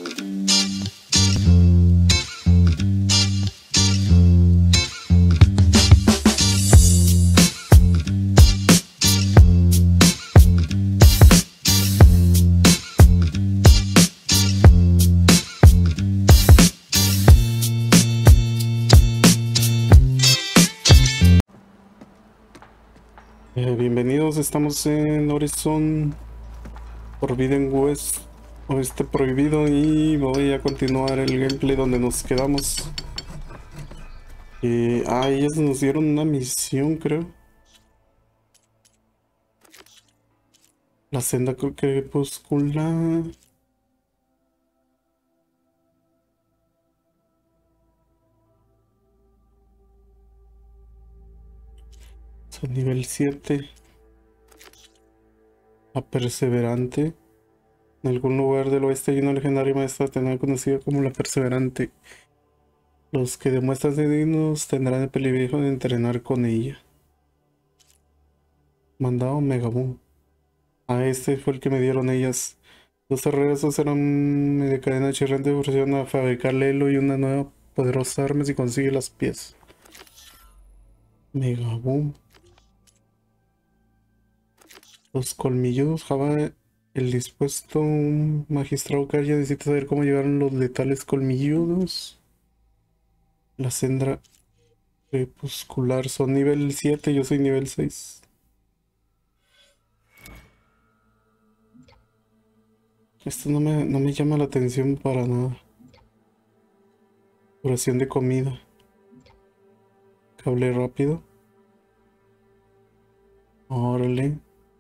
Bienvenidos, estamos en Horizon Forbidden West, Oeste Prohibido, y voy a continuar el gameplay donde nos quedamos. Ellos nos dieron una misión, creo. La senda crepuscular. Son nivel 7. La Perseverante. En algún lugar del oeste hay una legendaria maestra tenaz conocida como la Perseverante. Los que demuestran ser dignos tendrán el privilegio de entrenar con ella. Mandado Megaboom. Este fue el que me dieron ellas. Los herreros eran de cadena chirrante, ofrecieron a fabricarle hilo y una nueva poderosa arma si consigue las piezas. Megaboom. Los colmilludos, Java, el dispuesto, un magistrado que ya necesita saber cómo llegaron los letales colmilludos. La senda crepuscular son nivel 7, yo soy nivel 6. Esto no me llama la atención para nada. Curación de comida. Cable rápido. Órale.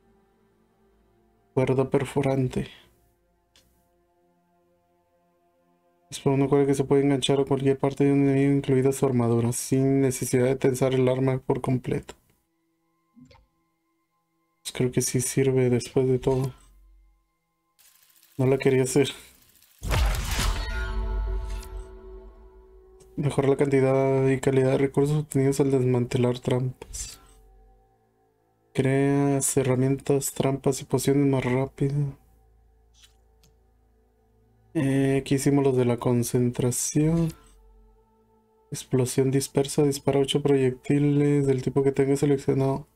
Cuerda perforante. Es por una cuerda que se puede enganchar a cualquier parte de un enemigo, incluida su armadura, sin necesidad de tensar el arma por completo. Pues creo que sí sirve después de todo. No la quería hacer. Mejora la cantidad y calidad de recursos obtenidos al desmantelar trampas. Creas herramientas, trampas y pociones más rápido. Aquí hicimos los de la concentración. Explosión dispersa, dispara 8 proyectiles del tipo que tenga seleccionado.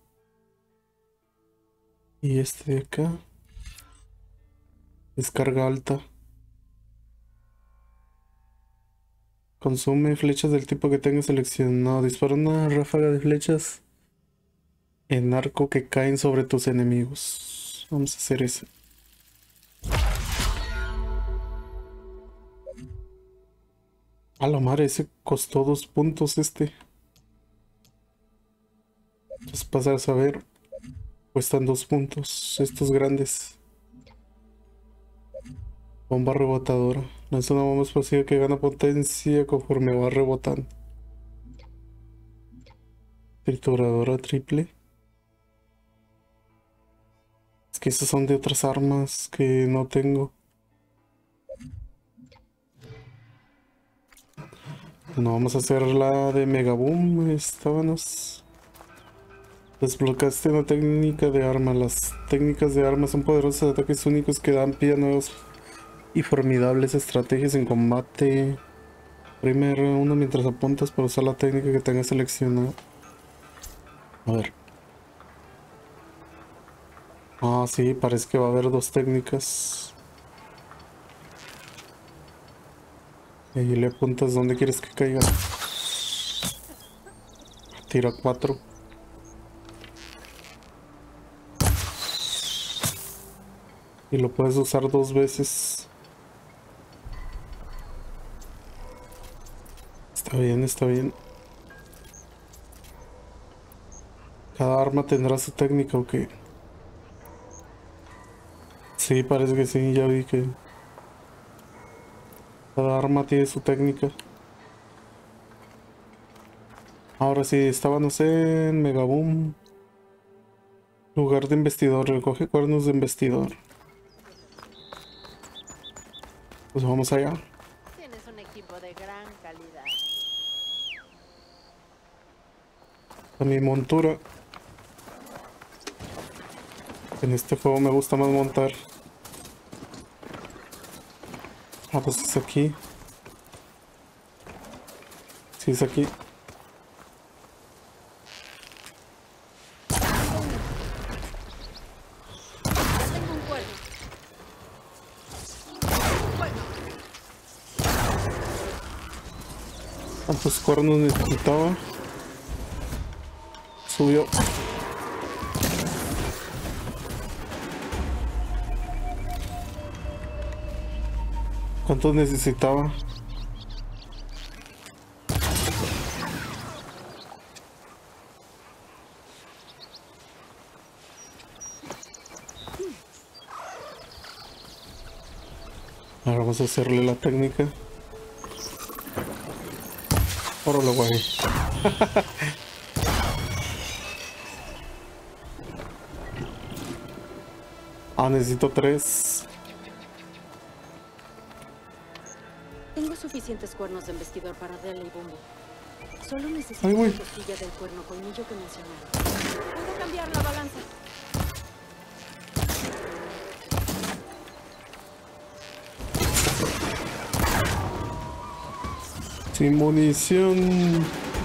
Y este de acá. Descarga alta. Consume flechas del tipo que tenga seleccionado. Dispara una ráfaga de flechas en arco que caen sobre tus enemigos. Vamos a hacer eso. A la madre, ese costó 2 puntos este. Entonces pasar a saber. Cuestan 2 puntos estos grandes. Bomba rebotadora. Lanza una bomba explosiva que gana potencia conforme va rebotando. Trituradora triple. Es que esas son de otras armas que no tengo. No, vamos a hacer la de Megaboom. Estábamos. Desbloqueaste una técnica de arma. Las técnicas de arma son poderosos ataques únicos que dan pie a nuevos y formidables estrategias en combate. Primero uno mientras apuntas para usar la técnica que tengas seleccionada. A ver. Sí, parece que va a haber 2 técnicas. Y ahí le apuntas donde quieres que caiga. Tira 4. Y lo puedes usar 2 veces. Está bien, está bien. Cada arma tendrá su técnica, ¿o qué? Sí, parece que sí, ya vi que cada arma tiene su técnica. Ahora sí, estábamos en Megaboom. Lugar de investidor, recoge cuernos de investidor. Pues vamos allá. Tienes un equipo de gran calidad. A mi montura. En este juego me gusta más montar. Ah, pues es aquí. Sí, es aquí. Tengo un cuerno. ¿Cuántos cuernos necesitaba? Subió. ¿Cuántos necesitaba? Ahora vamos a hacerle la técnica. Órale, güey. Ah, necesito 3. Tengo suficientes cuernos de embestidor para Dela y Bumbo. Solo necesito Ay, güey. una costilla del cuerno colmillo que mencionaron. Puedo cambiar la balanza. Sin munición.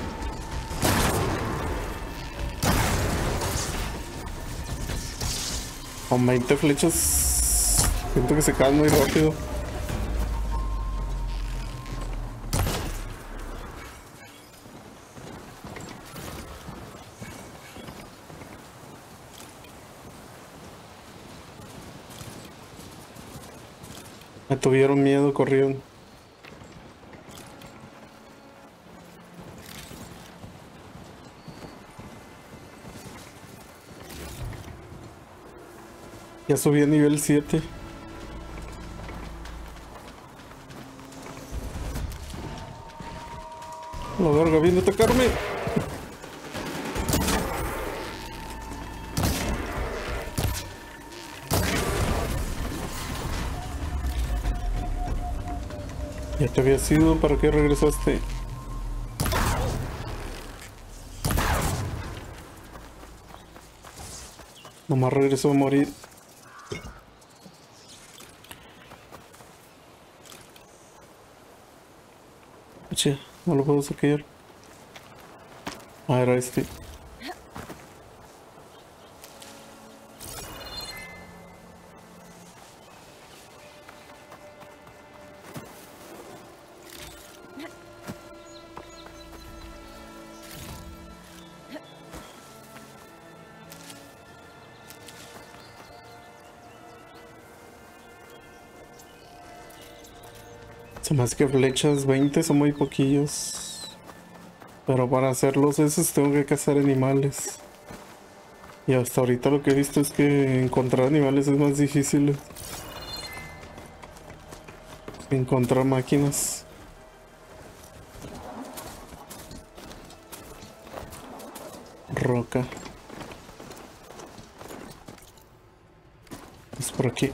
Con 20 flechas. Siento que se caen muy rápido. Me tuvieron miedo, corrieron. Ya subí a nivel 7. La verga, viene a atacarme. Ya te había sido, ¿para qué regresaste? Nomás regresó a morir. Che, no lo puedo saquear. Ah, era este. Se me hace que flechas 20 son muy poquillos. Pero para hacerlos esos tengo que cazar animales. Y hasta ahorita lo que he visto es que encontrar animales es más difícil que encontrar máquinas. Roca. Es por aquí.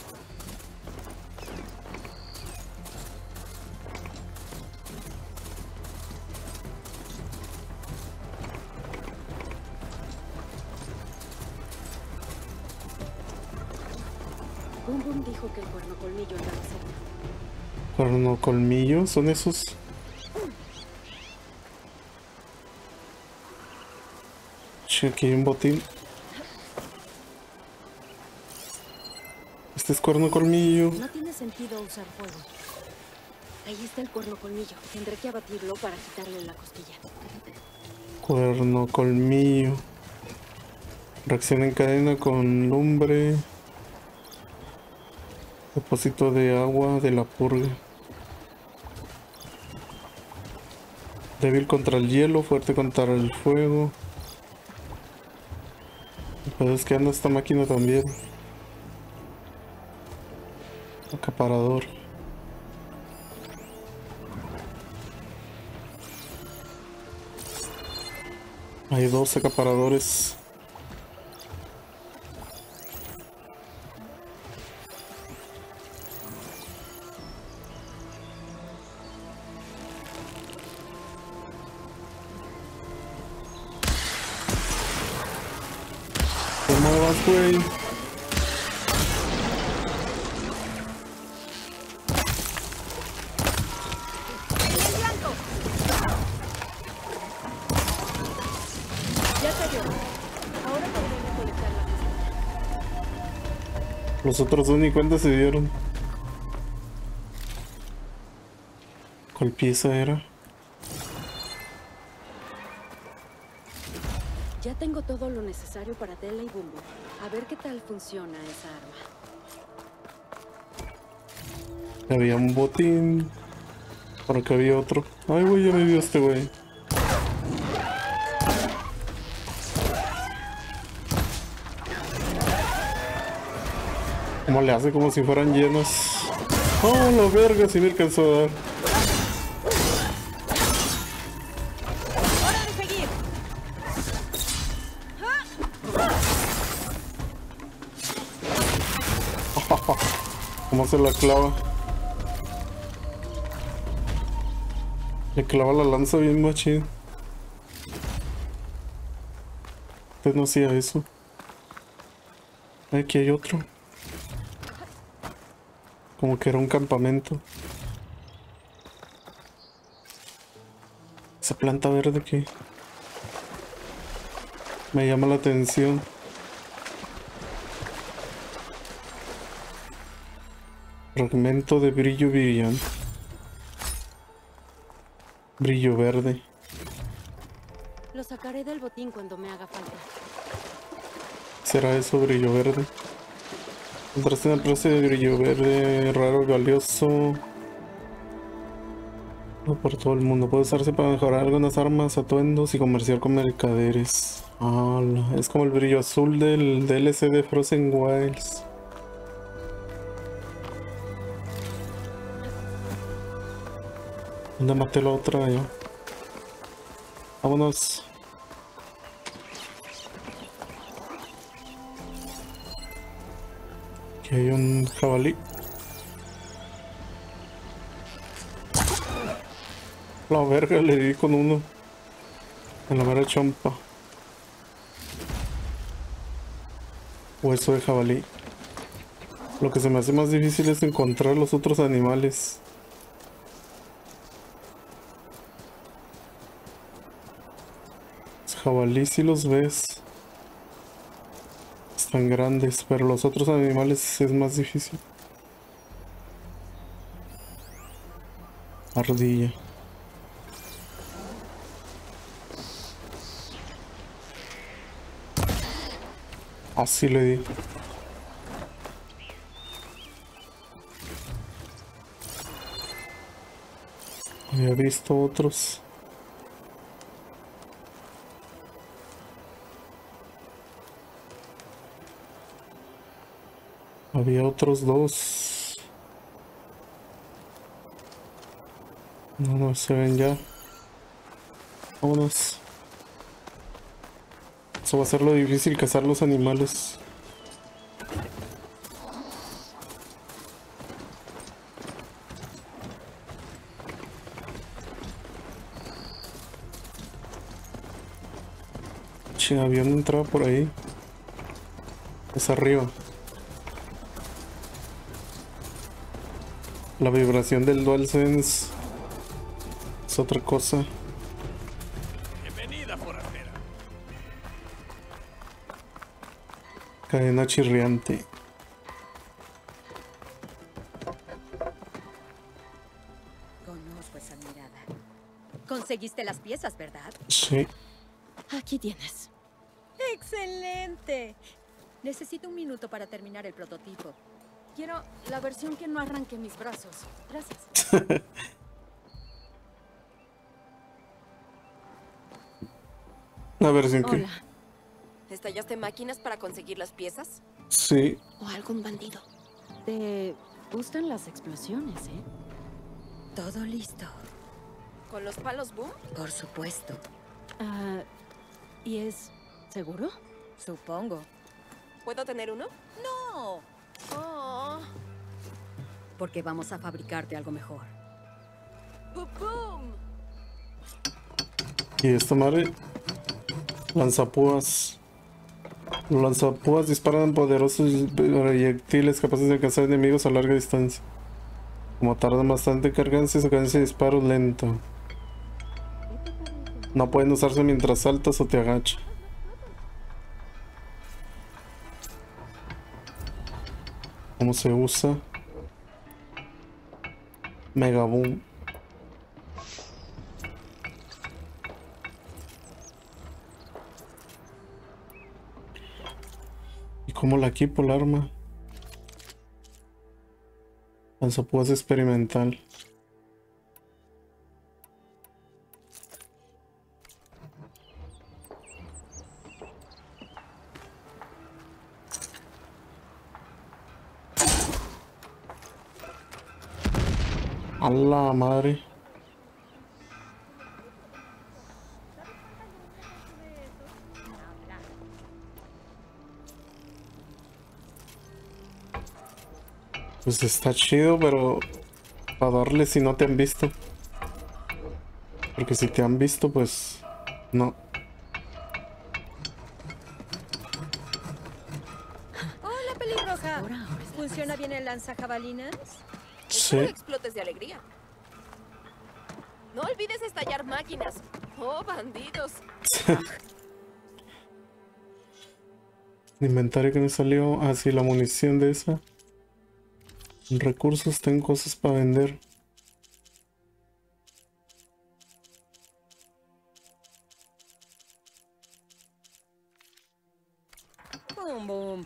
Bum Bum dijo que el cuerno colmillo andaba cerca. Cuerno colmillo, son esos. Che, aquí hay un botín. Este es cuerno colmillo. No tiene sentido usar fuego. Ahí está el cuerno colmillo. Tendré que abatirlo para quitarle la costilla. Cuerno colmillo. Reacción en cadena con lumbre. Depósito de agua de la purga. Débil contra el hielo, fuerte contra el fuego. Pero es que anda esta máquina también. Acaparador. Hay 2 acaparadores. ¿Cómo vas, güey? Los otros dos ni cuenta se dieron. ¿Cuál pieza era? Ya tengo todo lo necesario para Tela y Bumbo. A ver qué tal funciona esa arma. Había un botín. Por acá había otro. Ay, güey, ya me vio este güey. ¿Cómo le hace? Como si fueran llenos. Oh, la verga, sí me alcanzó a dar. ¡Hora de seguir! ¿Cómo se la clava? Le clava la lanza bien machín. Usted no hacía eso. Aquí hay otro. Como que era un campamento. Esa planta verde que me llama la atención. Fragmento de brillo brillante. Brillo verde. Lo sacaré del botín cuando me haga falta. ¿Será eso brillo verde? Encontraste una clase de brillo verde raro, valioso. No por todo el mundo. Puede usarse para mejorar algunas armas, atuendos y comerciar con mercaderes. Ah, es como el brillo azul del DLC de Frozen Wilds. ¿Dónde maté la otra yo? Vámonos. Aquí hay un jabalí. La verga, le di con uno. En la mera chompa. Hueso de jabalí. Lo que se me hace más difícil es encontrar los otros animales. Los jabalí si los ves. Están grandes, pero los otros animales es más difícil. Ardilla. Así le di. Había visto otros. Había otros dos. No se ven ya. Vámonos. Eso va a ser lo difícil, cazar los animales. Che, había una entrada por ahí. Es arriba. La vibración del DualSense es otra cosa. Bienvenida, forastera. Cadena chirriante. Conozco esa mirada. Conseguiste las piezas, ¿verdad? Sí. Aquí tienes. ¡Excelente! Necesito un minuto para terminar el prototipo. Quiero la versión que no arranque mis brazos. Gracias. A ver, ¿sin qué? Hola. ¿Estallaste máquinas para conseguir las piezas? Sí. ¿O algún bandido? Te gustan las explosiones, ¿eh? Todo listo. ¿Con los palos boom? Por supuesto. ¿Y es seguro? Supongo. ¿Puedo tener uno? ¡No! Oh. Porque vamos a fabricarte algo mejor. ¡Boom! Y esta madre. Lanzapúas. Los lanzapúas disparan poderosos proyectiles capaces de alcanzar enemigos a larga distancia. Como tardan bastante en cargarse, su cadencia de disparo lenta. No pueden usarse mientras saltas o te agachas. cómo se usa. Mega boom. ¿Y cómo la equipo el arma? Lanzapúas experimental. A la madre. Pues está chido, pero para darle si no te han visto. Porque si te han visto, pues no. Hola, pelirroja. ¿Funciona bien el lanzajabalinas? Sí. No explotes de alegría. No olvides estallar máquinas. Oh, bandidos. Inventario que me salió. Ah, sí, la munición de esa. Recursos, tengo cosas para vender. Boom, boom.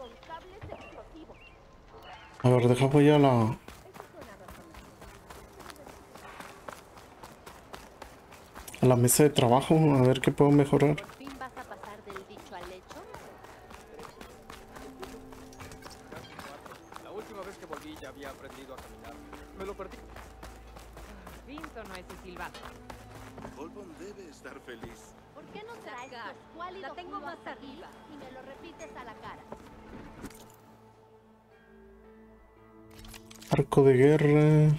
A ver, deja voy a la mesa de trabajo, a ver qué puedo mejorar. ¿Por fin vas a pasar del dicho al hecho? La última vez que volví ya había aprendido a caminar. Me lo perdí. Vinto no es silbato. Colbon debe estar feliz. ¿Por qué no traes tu escuálido La tengo culo más hasta arriba. aquí y me lo repites a la cara? Arco de guerra.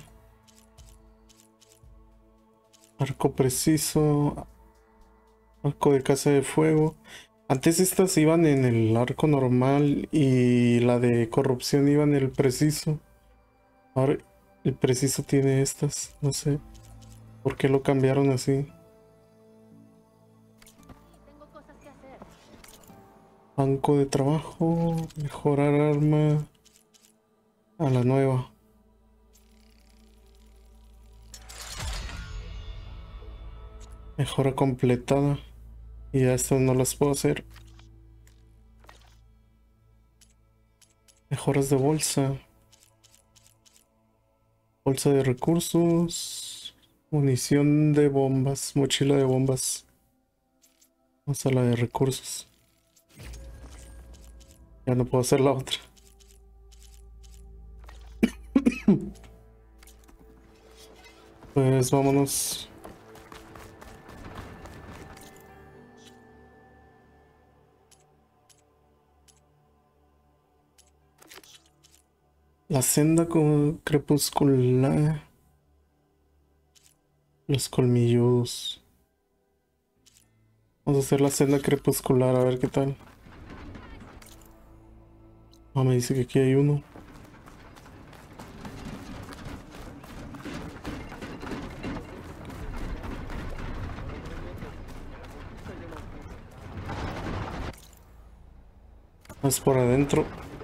Arco preciso. Arco de caza de fuego. Antes estas iban en el arco normal y la de corrupción iba en el preciso. Ahora el preciso tiene estas. No sé por qué lo cambiaron así. Tengo cosas que hacer. Banco de trabajo. Mejorar arma. A la nueva. Mejora completada. Y ya estas no las puedo hacer. Mejoras de bolsa. Bolsa de recursos. Munición de bombas. Mochila de bombas. Vamos a la de recursos. Ya no puedo hacer la otra. Pues vámonos. La senda crepuscular. Los colmillos. Vamos a hacer la senda crepuscular, a ver qué tal. Ah, me dice que aquí hay uno. Es por adentro.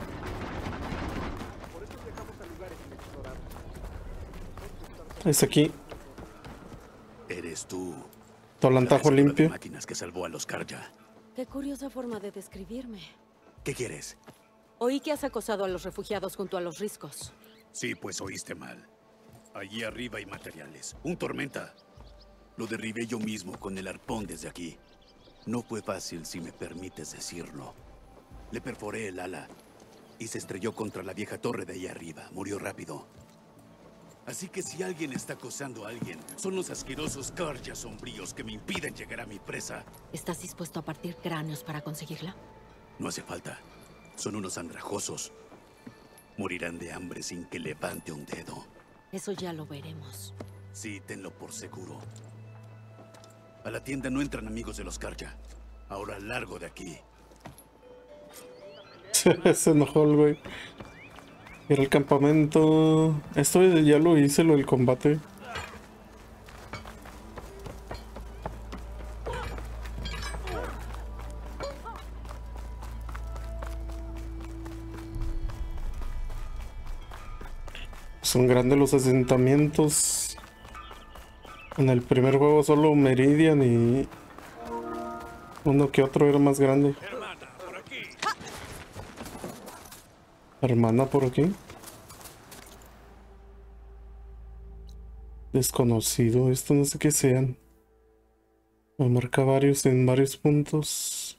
Es aquí. Eres tú. Tolantajo La de limpio. máquinas que salvó a los Karja. Qué curiosa forma de describirme. ¿Qué quieres? Oí que has acosado a los refugiados junto a los riscos. Sí, pues oíste mal. Allí arriba hay materiales. Un tormenta. Lo derribé yo mismo con el arpón desde aquí. No fue fácil, si me permites decirlo. Le perforé el ala y se estrelló contra la vieja torre de ahí arriba. Murió rápido. Así que si alguien está acosando a alguien, son los asquerosos Karja sombríos que me impiden llegar a mi presa. ¿Estás dispuesto a partir cráneos para conseguirla? No hace falta. Son unos andrajosos. Morirán de hambre sin que levante un dedo. Eso ya lo veremos. Sí, tenlo por seguro. A la tienda no entran amigos de los Karja. Ahora largo de aquí. Se enojó el güey. Era el campamento. Esto ya lo hice, lo del combate. Son grandes los asentamientos. En el primer juego solo Meridian y uno que otro era más grande. Hermana, por aquí. Hermana por aquí. Desconocido, esto no sé qué sean. Me marca varios en varios puntos.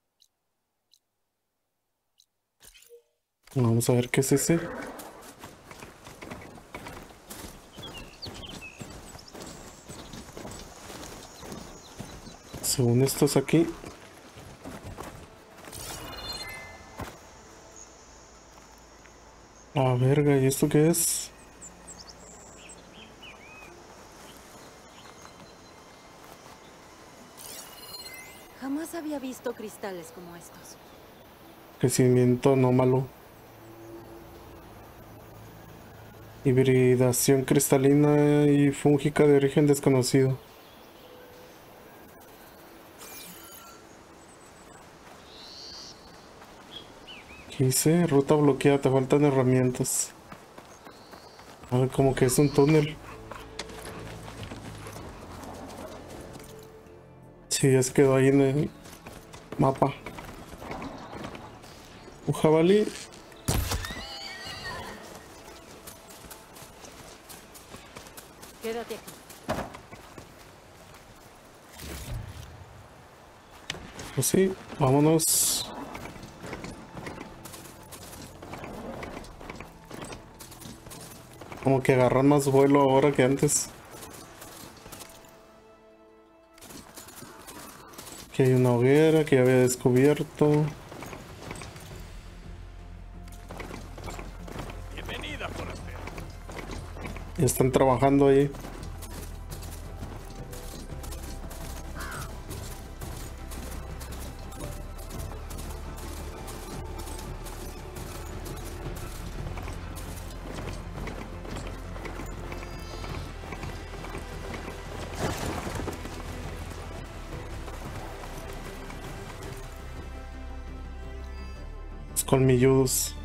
Vamos a ver qué es ese. Según estos aquí. Ah, verga, ¿y esto qué es? Jamás había visto cristales como estos. Crecimiento anómalo. Hibridación cristalina y fúngica de origen desconocido. ¿Qué dice? Ruta bloqueada, te faltan herramientas. A ver, como que es un túnel. Sí, ya se quedó ahí en el mapa. Un jabalí. Quédate aquí. Pues sí, vámonos. Como que agarran más vuelo ahora que antes. Aquí hay una hoguera que ya había descubierto. Bienvenida, forastera. Ya están trabajando ahí. Colmilludos.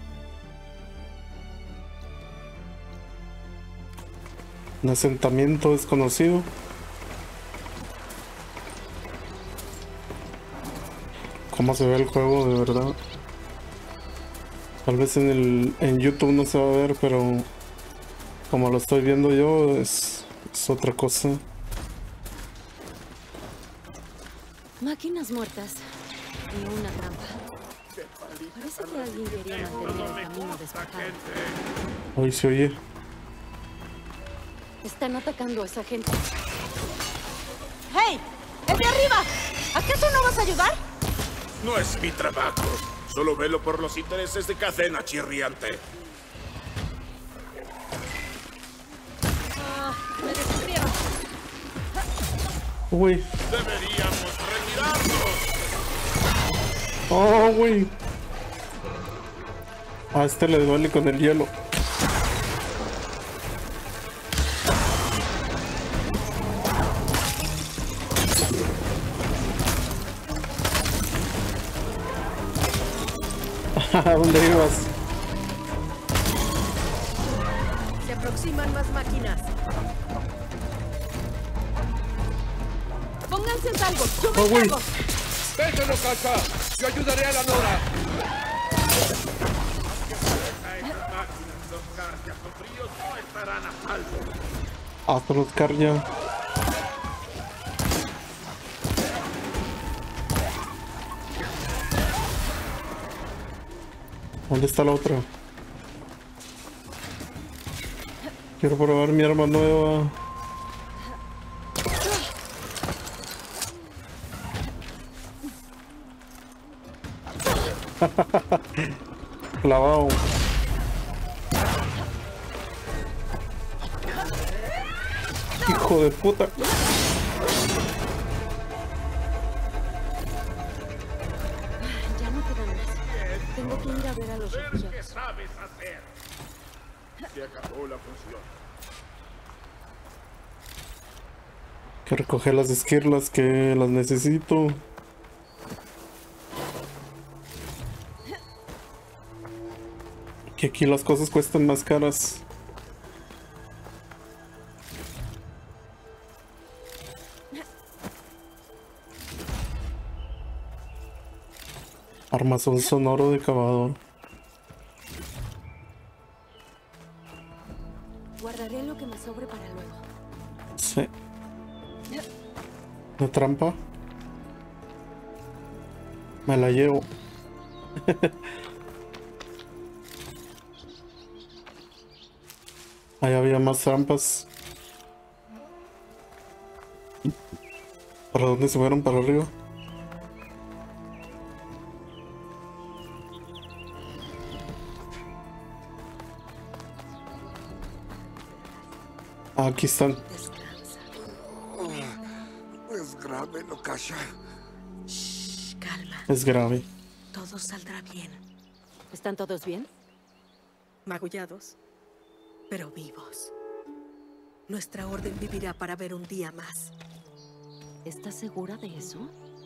Un asentamiento desconocido. ¿Cómo se ve el juego de verdad? Tal vez en YouTube no se va a ver, pero como lo estoy viendo yo es otra cosa. Máquinas muertas y una trampa. Parece que alguien quería mantener el camino despejado. Hoy se oye. Están atacando a esa gente. ¡Hey! ¡El de arriba! ¿Acaso no vas a ayudar? No es mi trabajo. Solo velo por los intereses de Cadena Chirriante. Me descubrieron. Uy. Deberíamos retirarnos. Oh, güey. A este le duele con el hielo. ¿A dónde ibas? Se aproximan más máquinas. Pónganse en salvo. Yo me Oh, güey. encargo. ¡Déjenlo, caca! ¡Yo ayudaré a la Nora! Esas máquinas, los cargas o fríos no estarán a salvo. Hasta los carga. ¿Dónde está la otra? Quiero probar mi arma nueva. Clavado. Hijo de puta. Ya no quedan más. Tengo que ir a ver a los ¿Qué refugiados. sabes hacer? Se acabó la función. Que recoger las esquirlas que las necesito. Que aquí las cosas cuestan más caras. Armazón sonoro de cavador. Guardaré lo que me sobre para luego. Sí. ¿De trampa? Me la llevo. Ahí había más trampas. ¿Para dónde se fueron? ¿Para arriba? Ah, aquí están. Descansa. Es grave, Lokasha. Shh, calma. Es grave. Todo saldrá bien. ¿Están todos bien? Magullados, pero vivos. Nuestra orden vivirá para ver un día más. ¿Estás segura de eso?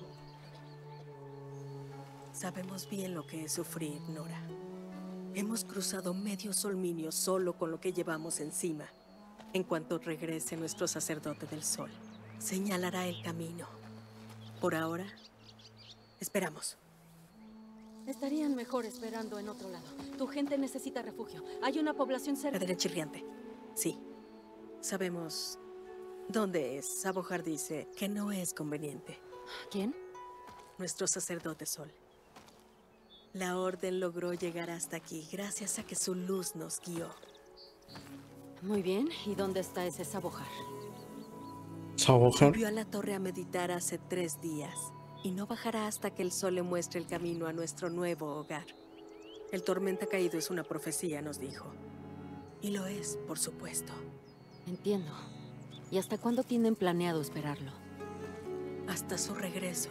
Sabemos bien lo que es sufrir, Nora. Hemos cruzado medio solminio solo con lo que llevamos encima. En cuanto regrese nuestro sacerdote del sol, señalará el camino. Por ahora, esperamos. Estarían mejor esperando en otro lado. Tu gente necesita refugio. Hay una población cerca. Cadena chirriante. Sí. Sabemos dónde es. Sabohar dice que no es conveniente. ¿Quién? Nuestro sacerdote sol. La orden logró llegar hasta aquí gracias a que su luz nos guió. Muy bien. ¿Y dónde está ese Sabohar? Sabohar. Subió a la torre a meditar hace 3 días y no bajará hasta que el sol le muestre el camino a nuestro nuevo hogar. El tormenta caído es una profecía, nos dijo. Y lo es, por supuesto. Entiendo. ¿Y hasta cuándo tienen planeado esperarlo? Hasta su regreso.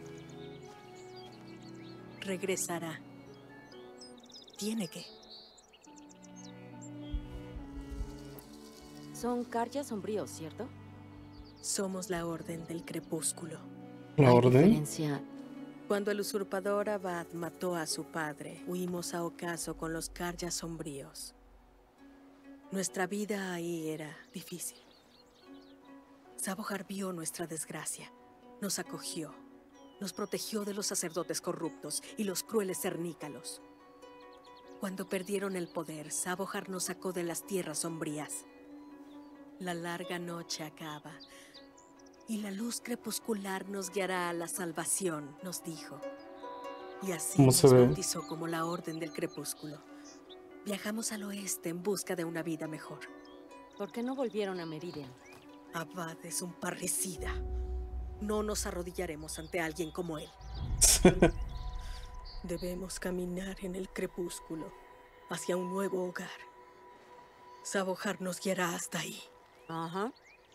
Regresará. Tiene que. Son Karja sombríos, ¿cierto? Somos la Orden del Crepúsculo. La ¿Hay orden. diferencia? Cuando el usurpador Abad mató a su padre, huimos a ocaso con los Karja sombríos. Nuestra vida ahí era difícil. Sabohar vio nuestra desgracia, nos acogió, nos protegió de los sacerdotes corruptos y los crueles cernícalos. Cuando perdieron el poder, Sabohar nos sacó de las tierras sombrías. La larga noche acaba y la luz crepuscular nos guiará a la salvación, nos dijo. Y así ¿Cómo nos se ve? bautizó como la Orden del Crepúsculo. Viajamos al oeste en busca de una vida mejor. ¿Por qué no volvieron a Meridian? Abad es un parricida. No nos arrodillaremos ante alguien como él. Debemos caminar en el crepúsculo hacia un nuevo hogar. Sabohar nos guiará hasta ahí. Ajá.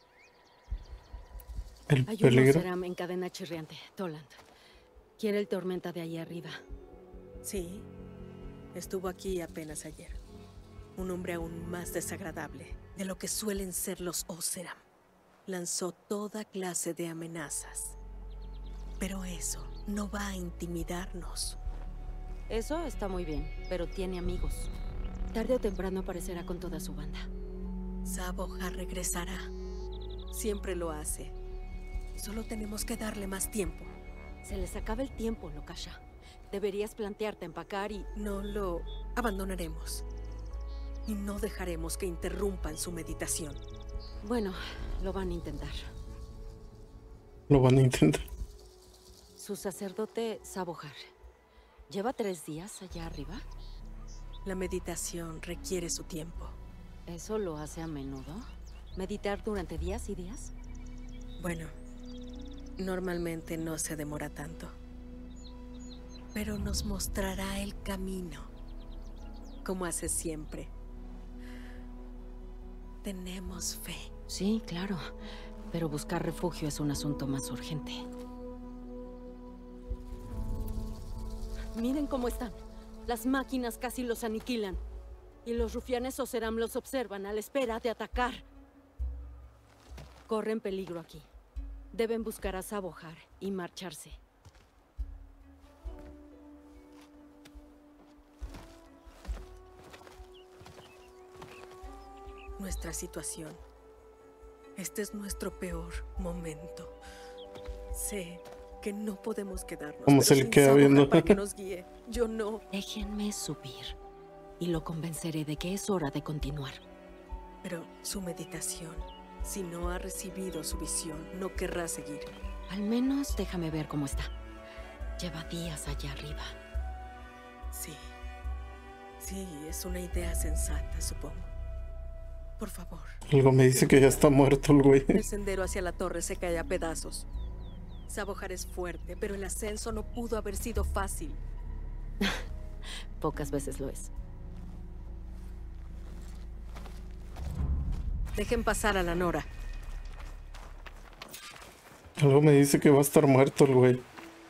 El Hay un peligro. Oseram en cadena chirriante, Toland. Quiere el tormenta de allí arriba. Sí, estuvo aquí apenas ayer. Un hombre aún más desagradable de lo que suelen ser los Oseram. Lanzó toda clase de amenazas. Pero eso no va a intimidarnos. Eso está muy bien, pero tiene amigos. Tarde o temprano aparecerá con toda su banda. Sabohar regresará. Siempre lo hace. Solo tenemos que darle más tiempo. Se les acaba el tiempo, Lokasha. Deberías plantearte empacar y... No lo abandonaremos. Y no dejaremos que interrumpan su meditación. Bueno, lo van a intentar. Lo van a intentar. Su sacerdote Sabohar. ¿Lleva 3 días allá arriba? La meditación requiere su tiempo. ¿Eso lo hace a menudo? ¿Meditar durante días y días? Bueno, normalmente no se demora tanto. Pero nos mostrará el camino, como hace siempre. Tenemos fe. Sí, claro. Pero buscar refugio es un asunto más urgente. Miren cómo están. Las máquinas casi los aniquilan. Y los rufianes Oseram los observan a la espera de atacar. Corren peligro aquí. Deben buscar a Sabohar y marcharse. Nuestra situación. Este es nuestro peor momento. Sé que no podemos quedarnos. Como pero se le sin queda Sabohar viendo. para que nos guíe. Yo no. Déjenme subir y lo convenceré de que es hora de continuar. Pero su meditación, si no ha recibido su visión, no querrá seguir. Al menos déjame ver cómo está. Lleva días allá arriba. Sí. Sí, es una idea sensata, supongo. Por favor. Algo me dice que ya está muerto el güey. El sendero hacia la torre se cae a pedazos. Sabohar es fuerte, pero el ascenso no pudo haber sido fácil. Pocas veces lo es. Dejen pasar a la Nora. Algo me dice que va a estar muerto el güey.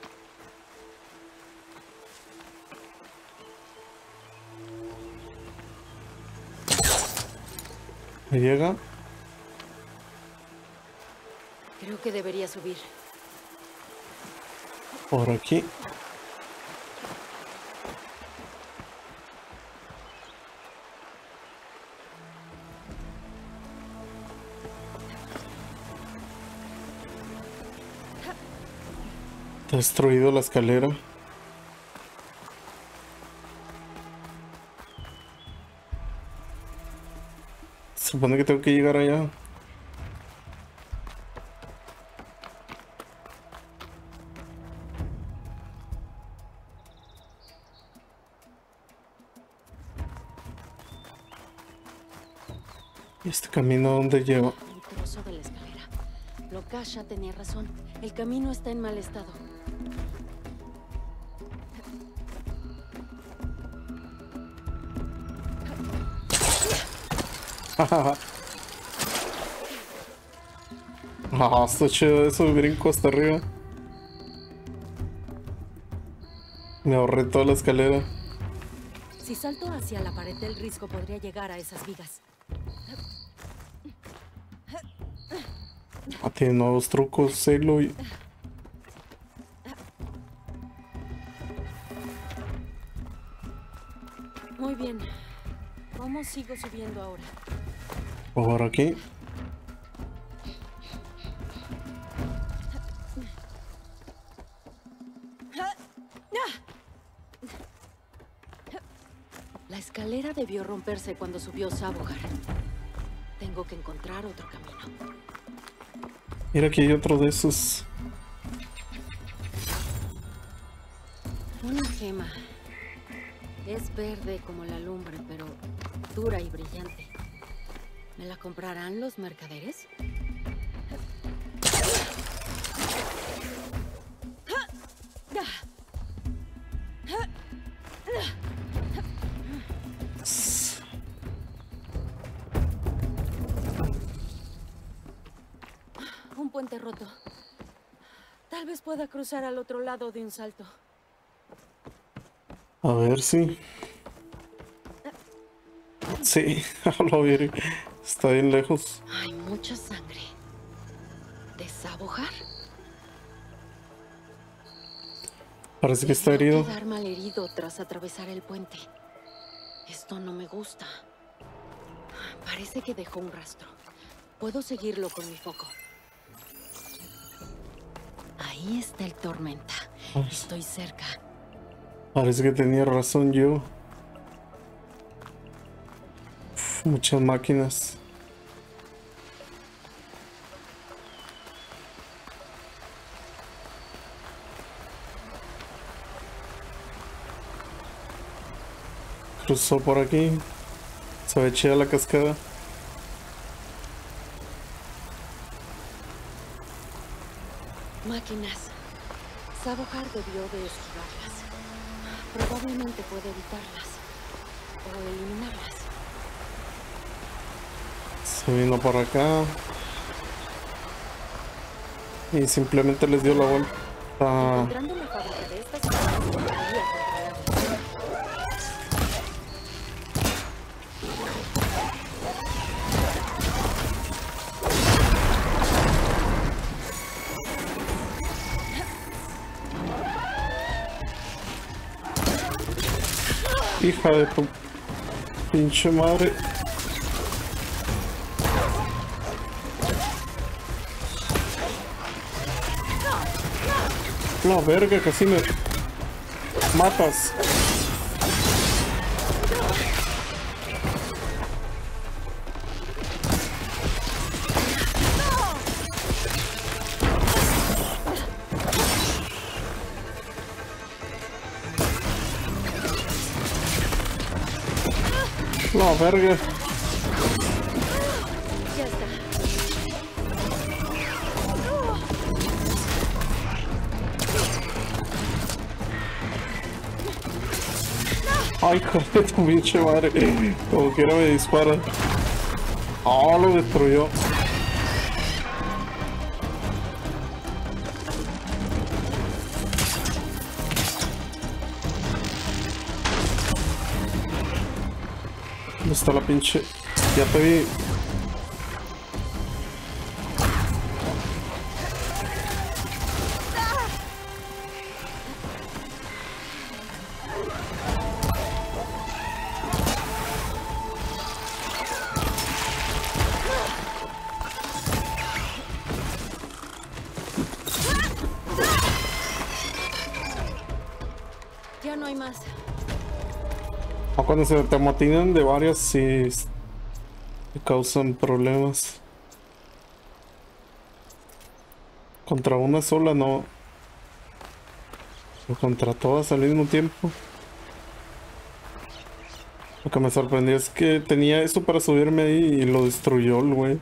¿Me llega? Creo que debería subir. Por aquí. Está destruido la escalera. Se supone que tengo que llegar allá. ¿Y este camino dónde lleva? Un trozo de la escalera. Lokasha tenía razón. El camino está en mal estado. Ah, está chido eso, brinco hasta arriba. Me ahorré toda la escalera. Si salto hacia la pared del risco, podría llegar a esas vigas. Ah, tiene nuevos trucos, Aloy. Muy bien. ¿Cómo sigo subiendo ahora? Por aquí. La escalera debió romperse cuando subió Sabohar. Tengo que encontrar otro camino. Mira, aquí hay otro de esos. Una gema. Es verde como la lumbre, pero dura y brillante. ¿Me la comprarán los mercaderes? Un puente roto. Tal vez pueda cruzar al otro lado de un salto. A ver si. Sí, lo vi. Está bien lejos. Hay mucha sangre. ¿De Sabohar? Parece que está Debió herido. quedar malherido tras atravesar el puente. Esto no me gusta. Parece que dejó un rastro. Puedo seguirlo con mi foco. Ahí está el tormenta. Estoy cerca. Parece que tenía razón yo. Uf, muchas máquinas. Cruzó por aquí. Se ve chida la cascada. Máquinas. Sabohar debió de esquivarlas. Probablemente puede evitarlas. O eliminarlas. Se vino por acá. Y simplemente les dio la vuelta. Encontrando la fábrica de estas máquinas, podría controlarlas. Hija de tu pinche madre. La verga, casi me matas. La verga. Ya está. Ay, hijo de tu pinche madre. Como quiera me dispara. Oh, lo destruyó. ¿Dónde está la pinche? Ya te vi. Ya no hay más. O cuando se te amotinan de varias, sí te causan problemas. Contra una sola no. O contra todas al mismo tiempo. Lo que me sorprendió es que tenía esto para subirme ahí y lo destruyó el güey.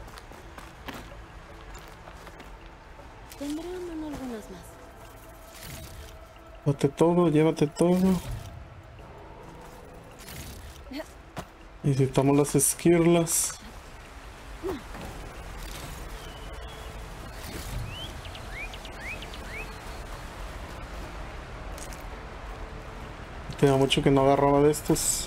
Tendré a mano algunas más. Llévate todo, llévate todo. Necesitamos las esquirlas. Tenía mucho que no agarraba de estos.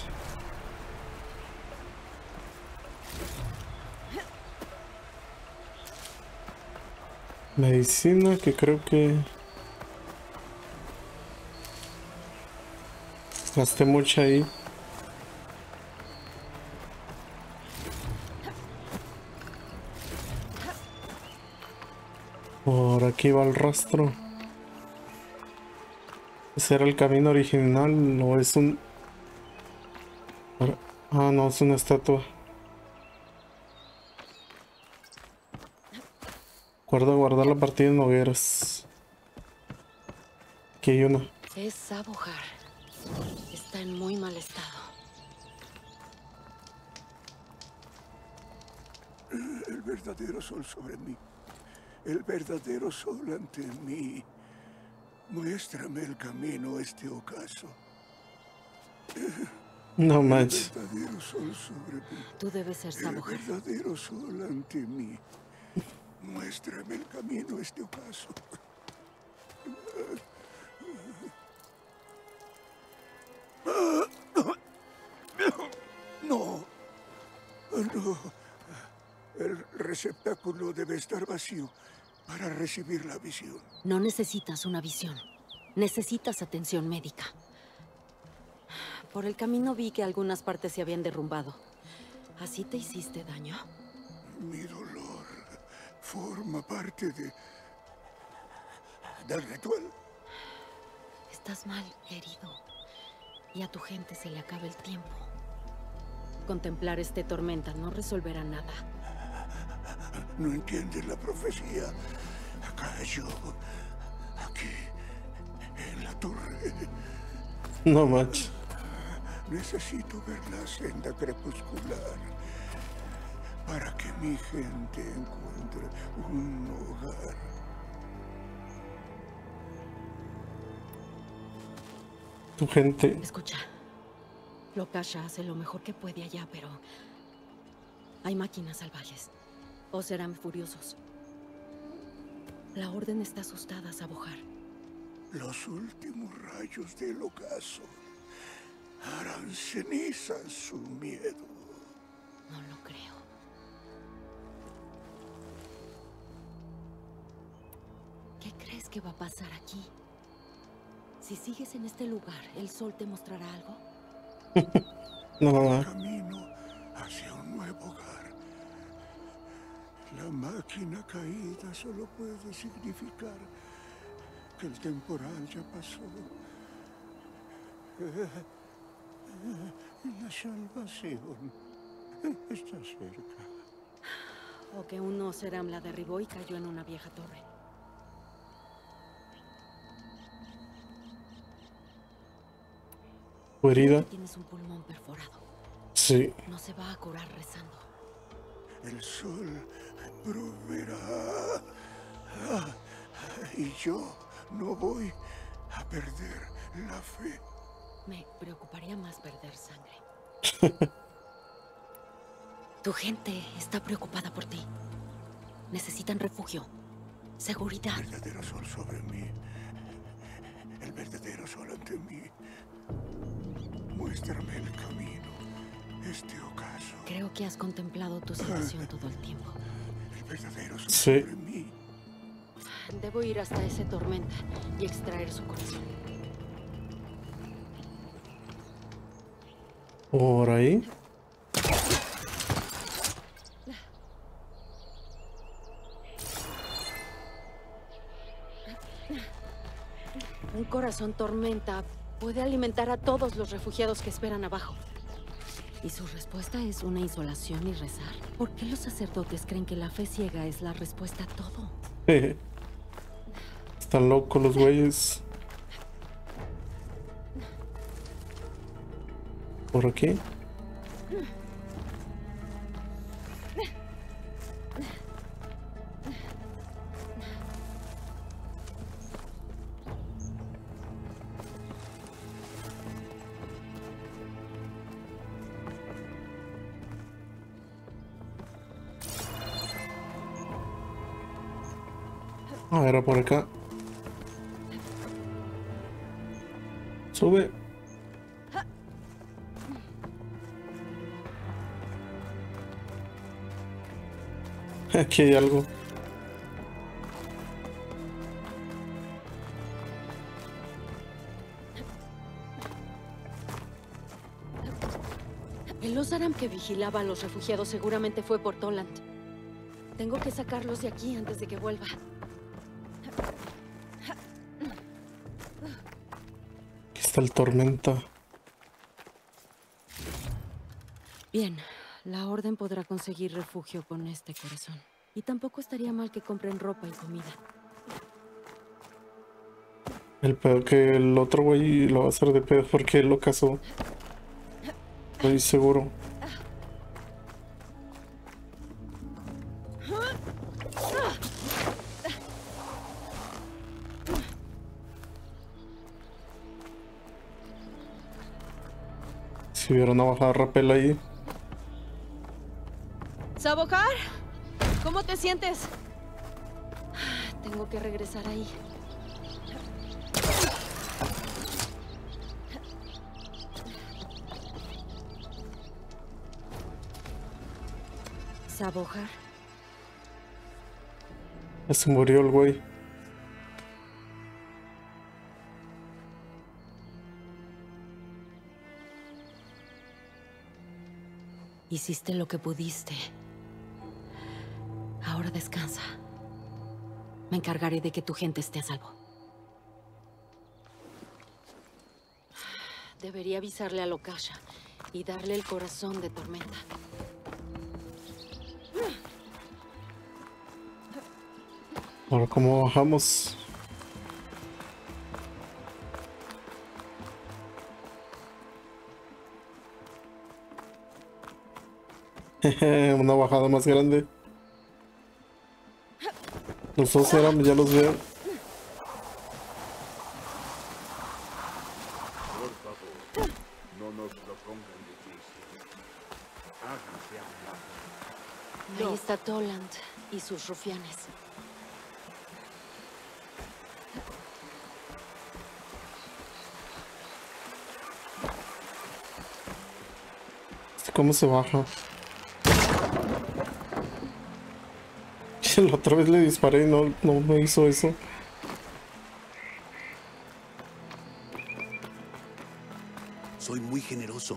Medicina que creo que gasté mucha ahí. Por aquí va el rastro. ¿Ese era el camino original o es un...? Ah, no, es una estatua. Recuerda guardar la partida en hogueras. Aquí hay una. Es Sabohar. Está en muy mal estado. El verdadero sol sobre mí. El verdadero sol ante mí. Muéstrame el camino a este ocaso. No manches. El verdadero sol sobre mí. Tú debes ser Sabohar. El verdadero sol ante mí. Muéstrame el camino a este ocaso. No. No. El receptáculo debe estar vacío para recibir la visión. No necesitas una visión. Necesitas atención médica. Por el camino vi que algunas partes se habían derrumbado. ¿Así te hiciste daño? Mi dolor forma parte del ritual. Estás mal herido. Y a tu gente se le acaba el tiempo. Contemplar este tormenta no resolverá nada. No entiendes la profecía. Cayó aquí, en la torre. No manches. Necesito ver la senda crepuscular para que mi gente encuentre un hogar. Tu gente. Escucha. Lokasha hace lo mejor que puede allá, pero hay máquinas salvajes. O serán furiosos. La orden está asustada, Sabohar. Los últimos rayos del ocaso harán ceniza su miedo. No lo creo. ¿Qué crees que va a pasar aquí? Si sigues en este lugar, ¿el sol te mostrará algo? No. Camino hacia un nuevo hogar. La máquina caída solo puede significar que el temporal ya pasó. La salvación está cerca. O que un Oseram la derribó y cayó en una vieja torre. ¿Tu herida? Tienes un pulmón perforado. Sí. No se va a curar rezando. El sol proveerá. Y yo no voy a perder la fe. Me preocuparía más perder sangre. Tu gente está preocupada por ti. Necesitan refugio, seguridad. El verdadero sol sobre mí. El verdadero sol ante mí. Muéstrame el camino. Este ocaso. Creo que has contemplado tu situación todo el tiempo. El verdadero sol Sí. sobre mí. Debo ir hasta ese tormenta y extraer su corazón. Por ahí. Un corazón tormenta puede alimentar a todos los refugiados que esperan abajo. ¿Y su respuesta es una insolación y rezar? ¿Por qué los sacerdotes creen que la fe ciega es la respuesta a todo? Están locos los güeyes. Por aquí. Ah, era por acá. Sube. Aquí hay algo. El Oseram que vigilaba a los refugiados seguramente fue por Toland. Tengo que sacarlos de aquí antes de que vuelva. Aquí está el tormenta. Bien, la Orden podrá conseguir refugio con este corazón. Y tampoco estaría mal que compren ropa y comida. El pedo que el otro güey lo va a hacer de pedo porque él lo cazó. Estoy seguro. Si hubiera una bajada de rappel ahí. ¿Sabojar? ¿Cómo te sientes? Tengo que regresar ahí. ¿Sabojar? Ya se murió el güey. Hiciste lo que pudiste. Ahora descansa. Me encargaré de que tu gente esté a salvo. Debería avisarle a Lokasha y darle el corazón de tormenta. Ahora, ¿cómo bajamos? Una bajada más grande. Los dos eran, ya los veo. Por favor, no nos lo pongan difícil. Háganse a un lado. Ahí está Toland y sus rufianes. ¿Cómo se baja? La otra vez le disparé y no me hizo eso. Soy muy generoso.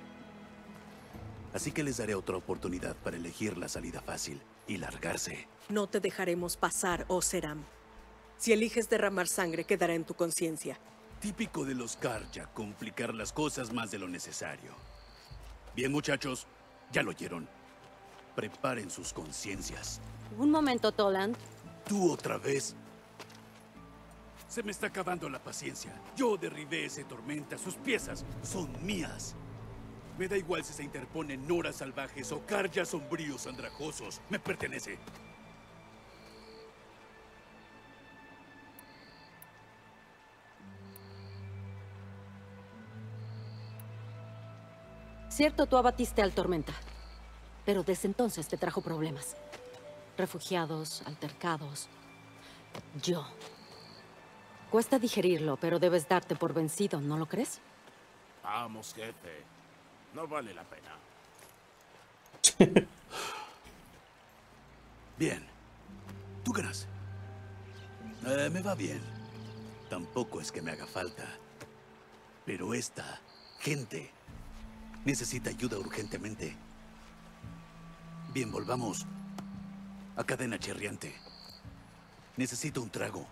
Así que les daré otra oportunidad para elegir la salida fácil y largarse. No te dejaremos pasar, Oseram. Si eliges derramar sangre, quedará en tu conciencia. Típico de los Karja, complicar las cosas más de lo necesario. Bien, muchachos, ya lo oyeron. Preparen sus conciencias. Un momento, Toland. ¿Tú otra vez? Se me está acabando la paciencia. Yo derribé ese tormenta. Sus piezas son mías. Me da igual si se interponen noras salvajes o Karja sombríos andrajosos. Me pertenece. Cierto, tú abatiste al Tormenta. Pero desde entonces te trajo problemas. Refugiados, altercados. Yo. Cuesta digerirlo, pero debes darte por vencido, ¿no lo crees? Vamos, jefe. No vale la pena. Bien. ¿Tú ganas? Me va bien. Tampoco es que me haga falta. Pero esta gente necesita ayuda urgentemente. Bien, volvamos a Cadena Chirriante. Necesito un trago.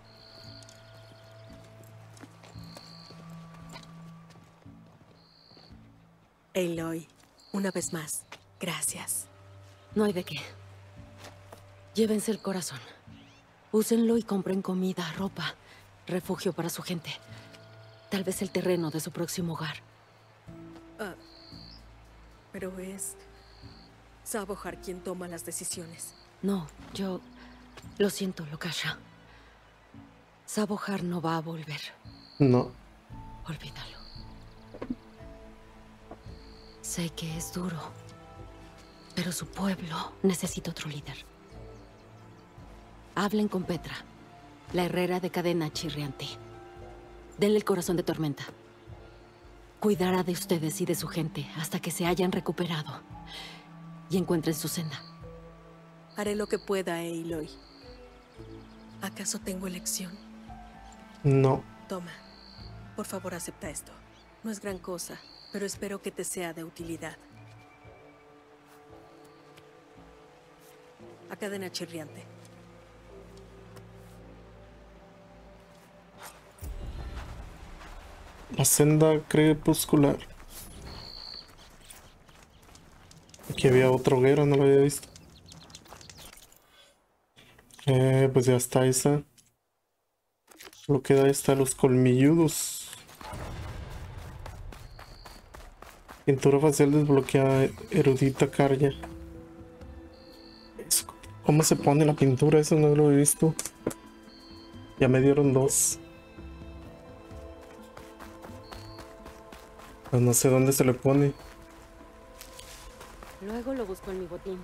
Aloy, una vez más, gracias. No hay de qué. Llévense el corazón. Úsenlo y compren comida, ropa, refugio para su gente. Tal vez el terreno de su próximo hogar. Pero es Sabohar quien toma las decisiones. No, yo... Lo siento, Lokasha. Sabohar no va a volver. No. Olvídalo. Sé que es duro, pero su pueblo necesita otro líder. Hablen con Petra, la herrera de Cadena Chirriante. Denle el corazón de Tormenta. Cuidará de ustedes y de su gente hasta que se hayan recuperado y encuentren su senda. Haré lo que pueda, Aloy. ¿Acaso tengo elección? No. Toma, por favor acepta esto. No es gran cosa, pero espero que te sea de utilidad. A Cadena Chirriante. La senda crepuscular. Aquí había otra hoguera, no lo había visto. Pues ya está esa. Solo queda esta, los colmilludos. Pintura facial desbloqueada, erudita Karja. ¿Cómo se pone la pintura? Eso no lo he visto. Ya me dieron 2. Pero no sé dónde se le pone. Luego lo busco en mi botín.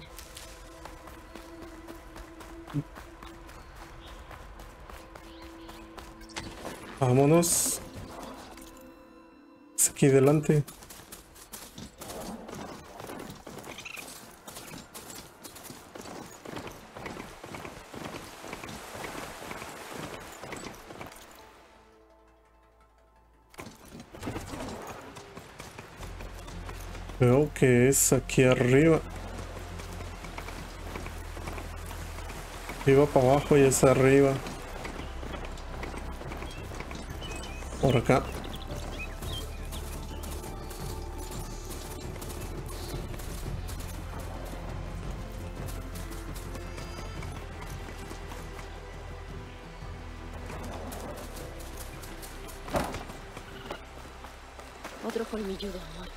Vámonos. Es aquí delante. Creo que es aquí arriba. Arriba para abajo y es arriba. Por acá. Otro colmilludo muerto.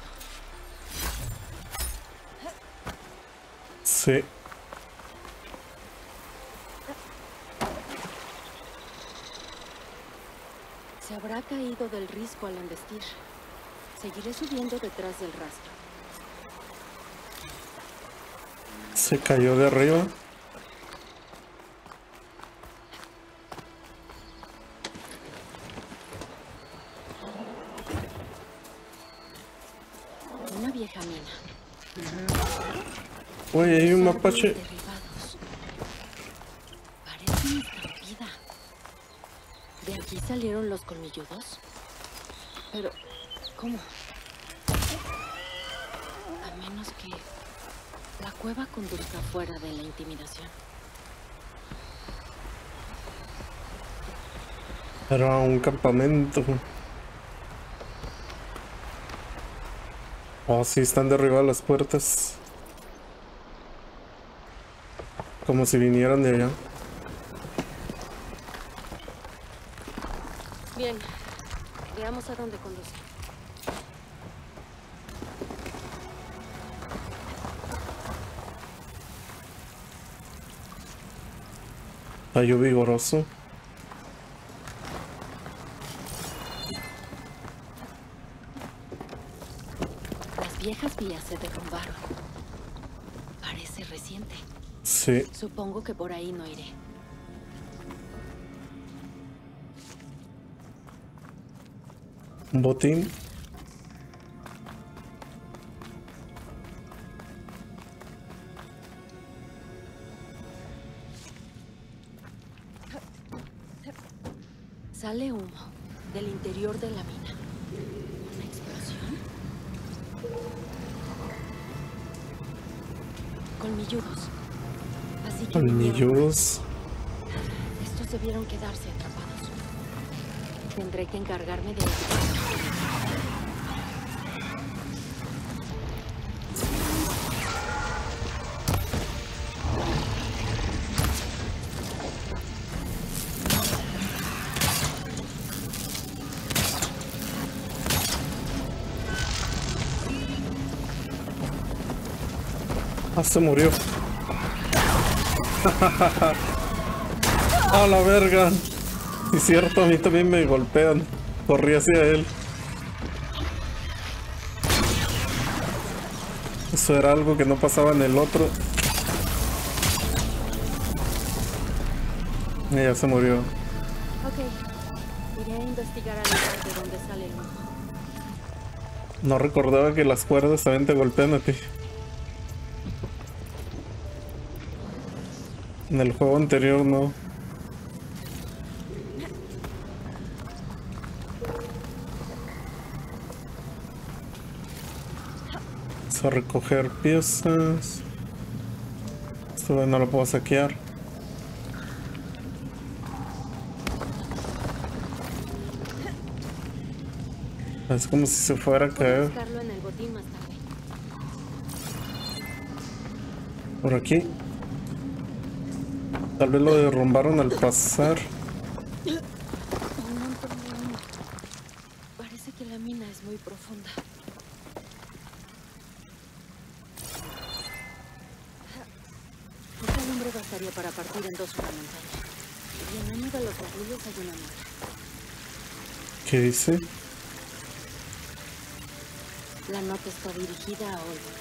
Sí. Se habrá caído del risco al embestir. Seguiré subiendo detrás del rastro. Se cayó de arriba. Una vieja mina. Uy, hay un mapache. Derribados. Parece una estampida. ¿De aquí salieron los colmilludos? Pero, ¿cómo? A menos que la cueva conduzca fuera de la intimidación. Era un campamento. Oh, sí, están derribadas las puertas. Como si vinieran de allá. Bien, veamos a dónde conduce. Tallo vigoroso. Las viejas vías se derrumbaron. Parece reciente. Sí. Supongo que por ahí no iré. Un botín. Sale humo del interior de la mina. ¿Una explosión? Colmilludos. Así que Colmilludos. estos debieron quedarse atrapados. Tendré que encargarme de ellos. Ah, se murió. A la verga. Sí, cierto, a mí también me golpean. Corrí hacia él. Eso era algo que no pasaba en el otro. Y ya se murió. Ok. Iré a investigar al lugar de donde sale el humo. No recordaba que las cuerdas también te golpean a ti. En el juego anterior no. Vamos a recoger piezas. Esto no lo puedo saquear. Es como si se fuera a caer. Buscarlo en el botín más tarde. Por aquí. Tal vez lo derrumbaron al pasar. Un montón de humo. Parece que la mina es muy profunda. Esta lumbre bastaría para partir en dos una montaña. Y en uno de los barriles hay una nota. ¿Qué dice? La nota está dirigida a Olbert.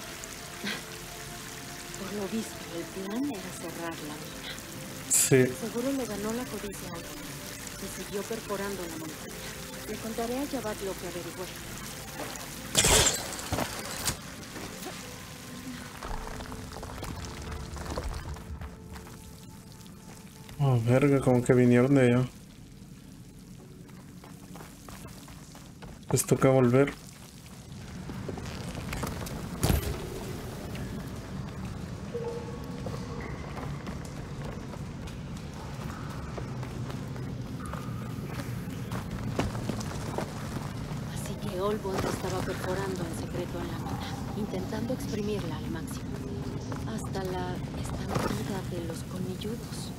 Por lo visto, el plan era cerrar la mina. Sí. Seguro le ganó la codicia a Olbert y siguió perforando la montaña. Le contaré a Javad lo que averigüé. Oh, verga, como que vinieron de allá. Pues toca volver. Así que Olbert estaba perforando en secreto en la mina, intentando exprimirla al máximo. Hasta la estampida de los colmilludos.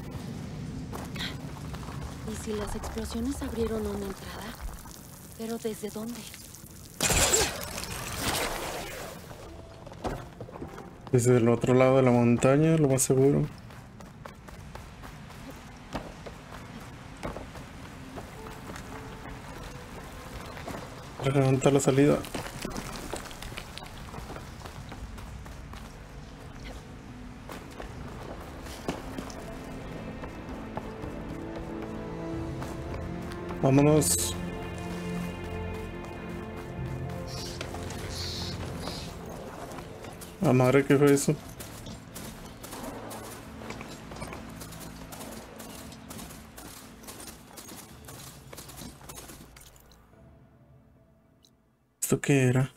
¿Y si las explosiones abrieron una entrada? ¿Pero desde dónde? Desde el otro lado de la montaña, lo más seguro. Levanta la salida. Vámonos. Ah, madre, ¿qué fue eso? ¿Esto qué era?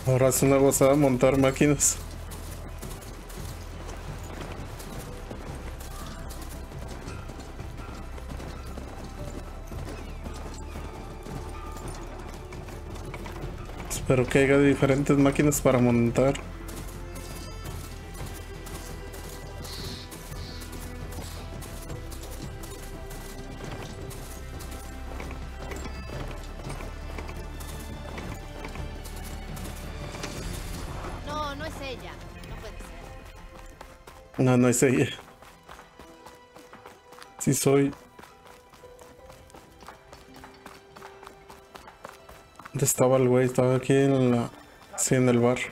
Ahora es una gozada montar máquinas. Espero que haya diferentes máquinas para montar. No, no es ella. No puede ser. No, no es ella. Sí soy. ¿Dónde estaba el güey? Estaba aquí en la... Sí, en el bar.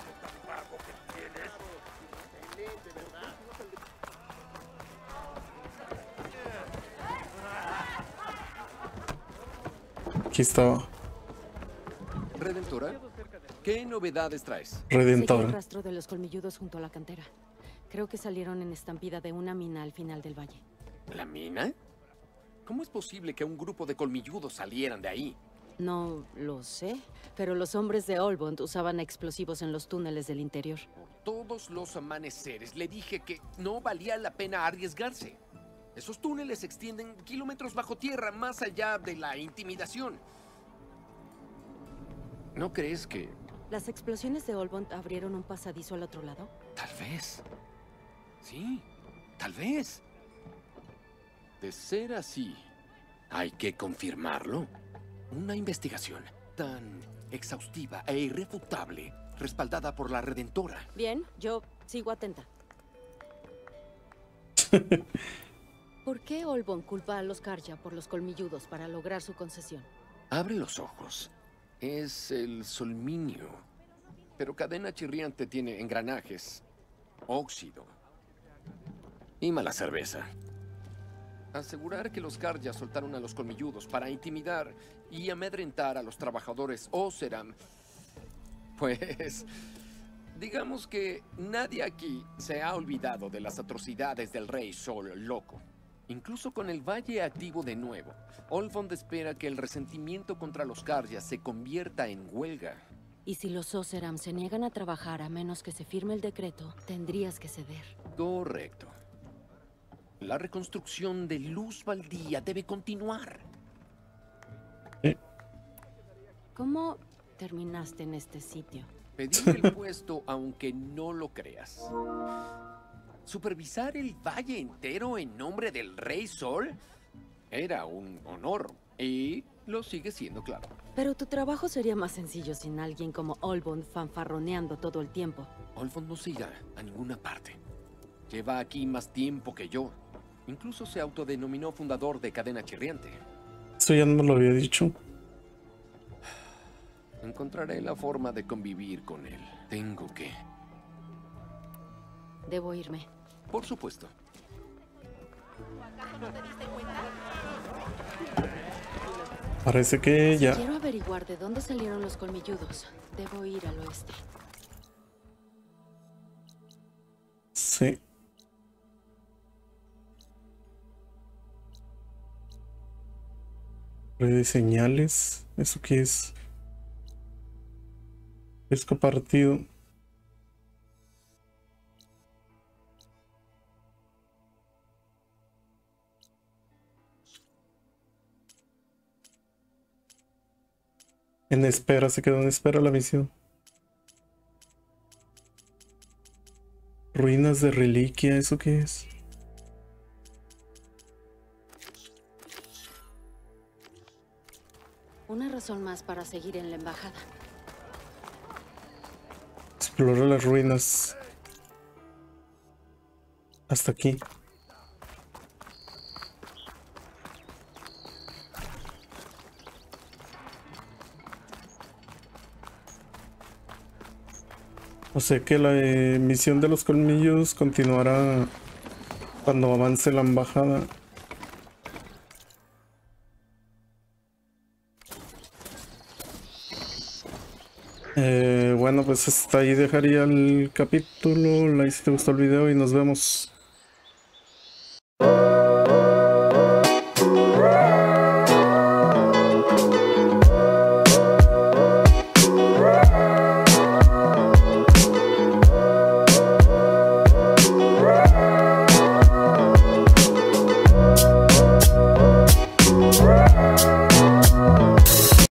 Aquí estaba. Redentora, ¿qué novedades traes? Seguí el Redentor. rastro de los colmilludos junto a la cantera. Creo que salieron en estampida de una mina al final del valle. ¿La mina? ¿Cómo es posible que un grupo de colmilludos salieran de ahí? No lo sé, pero los hombres de Olbond usaban explosivos en los túneles del interior. Todos los amaneceres le dije que no valía la pena arriesgarse. Esos túneles se extienden kilómetros bajo tierra, más allá de la intimidación. ¿No crees que...? ¿Las explosiones de Olbond abrieron un pasadizo al otro lado? Tal vez. Sí, tal vez. De ser así, hay que confirmarlo. Una investigación tan exhaustiva e irrefutable, respaldada por la Redentora. Bien, yo sigo atenta. ¿Por qué Olbond culpa a los Karja por los colmilludos para lograr su concesión? Abre los ojos. Es el solminio. Pero Cadena Chirriante tiene engranajes, óxido y mala cerveza. Asegurar que los Karja soltaron a los colmilludos para intimidar y amedrentar a los trabajadores Oseram. Pues, digamos que nadie aquí se ha olvidado de las atrocidades del Rey Sol Loco. Incluso con el Valle activo de nuevo, Olbond espera que el resentimiento contra los Karja se convierta en huelga. Y si los Oseram se niegan a trabajar a menos que se firme el decreto, tendrías que ceder. Correcto. La reconstrucción de Luz Baldía debe continuar. ¿Cómo terminaste en este sitio? Pedí el puesto aunque no lo creas. Supervisar el valle entero en nombre del Rey Sol era un honor y lo sigue siendo, claro. Pero tu trabajo sería más sencillo sin alguien como Olbond fanfarroneando todo el tiempo. Olbond no se irá a ninguna parte. Lleva aquí más tiempo que yo. Incluso se autodenominó fundador de Cadena Chirriante. Eso ya no lo había dicho. Encontraré la forma de convivir con él. Tengo que. Debo irme. Por supuesto. ¿Acaso no te diste cuenta? Parece que ya. Quiero averiguar de dónde salieron los colmilludos. Debo ir al oeste. Sí. Red de señales. ¿Eso qué es? Pesco partido. En espera, se quedó en espera la misión. Ruinas de reliquia, ¿eso qué es? Una razón más para seguir en la embajada. Explora las ruinas. Hasta aquí. O sea que la misión de los colmillos continuará cuando avance la embajada. Bueno, pues hasta ahí dejaría el capítulo. Like si te gustó el video y nos vemos.